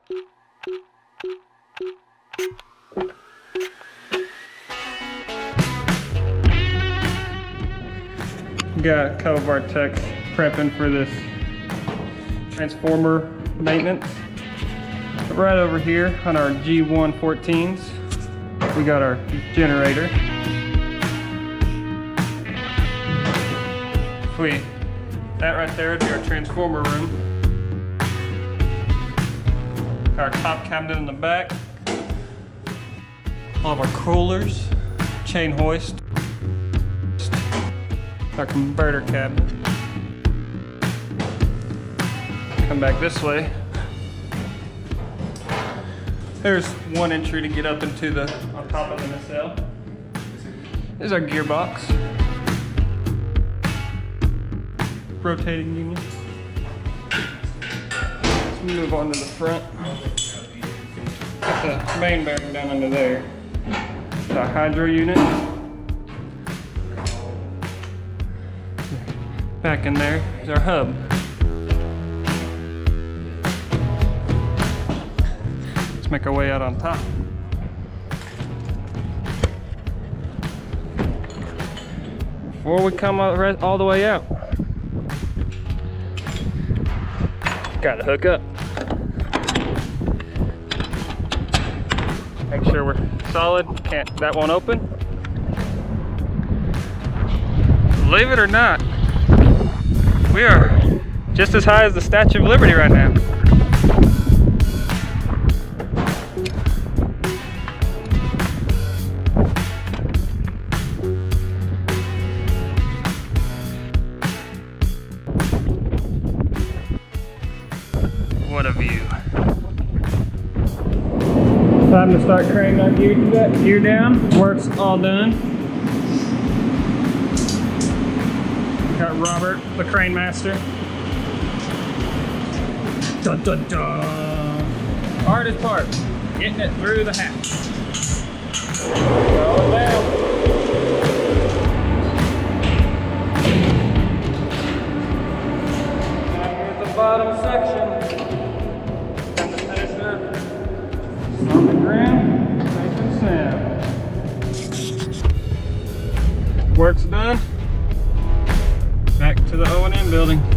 Got a couple of our techs prepping for this transformer maintenance. But right over here on our G114s, we got our generator. That right there would be our transformer room. Our top cabinet in the back. All of our coolers, chain hoist. Our converter cabinet. Come back this way. There's one entry to get up into the, on top of the nacelle. There's our gearbox. Rotating union. Let's move on to the front. Got the main bearing down under there. The hydro unit. Back in there is our hub. Let's make our way out on top. Before we come all the way out, gotta hook up. Make sure we're solid. That won't open. Believe it or not, we are just as high as the Statue of Liberty right now. What a view. Time to start craning our gear down. Work's all done. Got Robert, the crane master. Dun dun dun. Hardest part, getting it through the hatch. Roll it down. Now here's the bottom section. Time to finish it up. On the ground, safe and sound. Work's done. Back to the O&M building.